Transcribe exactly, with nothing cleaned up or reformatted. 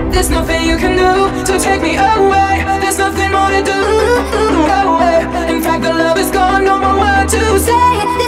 There's nothing you can do to take me away. There's nothing more to do. In fact, the love is gone, no more word to say.